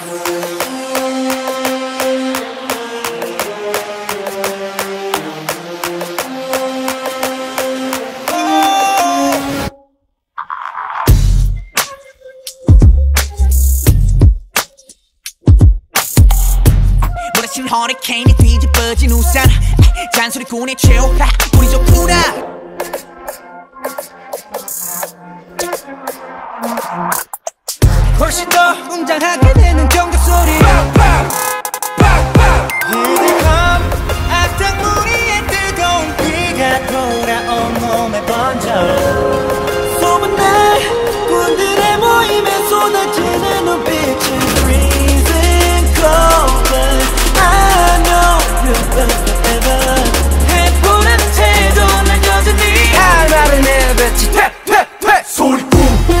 허리케인이 뒤집어진 우산 잔소리꾼의 최후 우리 좋구나. 훨씬 더 웅장하게 되는 경적 소리 히든컴 악당무리의 뜨거운 비가 돌아온 몸에 번져 소문난 군들의 모임에 쏟아지는 눈빛은 freezing cold. I know you're forever. 해보는 태도 난 여전히 할 말을 내뱉지. 퇴퇴퇴 소리꾼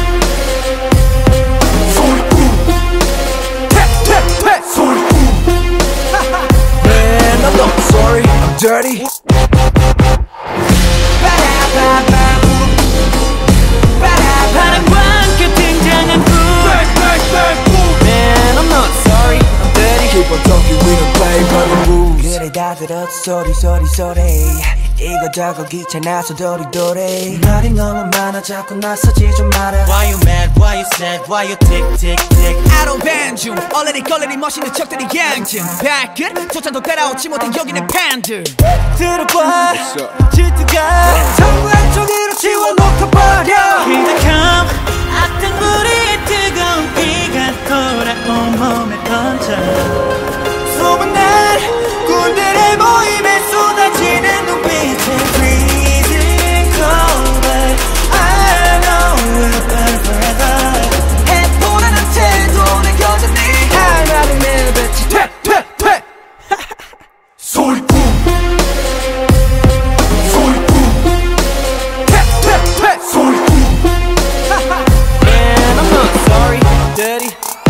소리꾼 퇴퇴퇴 소리꾼. Man, I'm not sorry, I'm dirty. 바람과 함께 등장한 군. Man, I'm not sorry, I'm dirty. Keep on talking, we don't play by the rules. 그래 다 들었어 소리 이거저거 귀찮아서 도리도리 말이 너무 많아 자꾸 나서지 좀 마라. Why you mad, why you sad, why you tick tick tick. I don't ban 중 얼레리 걸레리 멋있는 척들이 양진 발끝 조찬도 따라오지 못해 여기는 팬들. 들어봐 질투가 전부 한쪽으로 지워놓고 버려. 히든컴 악당무리의 뜨거운 비가 돌아온 몸에 번져 소문난 군들의 모임에 쏟아지는 눈빛은 freezing cold. But I know we'll burn forever. 해보라는 태도는 여전히 할 말을 내뱉지. 퇴퇴퇴 소리꾼 소리꾼 퇴퇴퇴 소리꾼. Man, I'm not sorry, I'm dirty.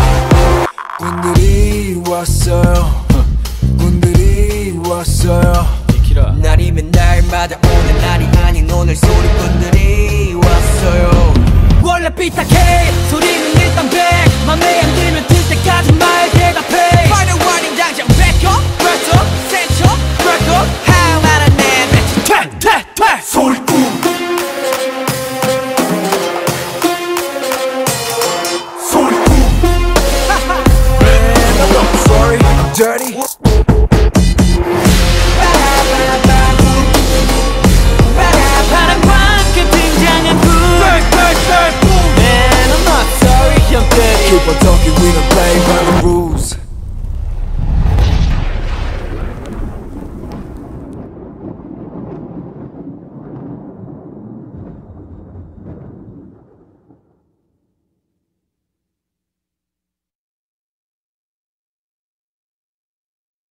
군들이 왔어요 군들이 왔어요. 날이면 날마다 오는 날이 아닌 오늘 소리꾼들이 왔어요. 원래 삐딱해 소리는 일단 백 맘에 안 들면 들 때까지 말 대답해. Final warning 당장 back up press up set up break up 할 말은 내뱉지. 퇴퇴퇴 소리꾼 소리꾼. Man, I'm not sorry, I'm dirty. 바람과 함께 등장한 군. Man, I'm not sorry, I'm dirty. Keep on talking, we don't play by the rules.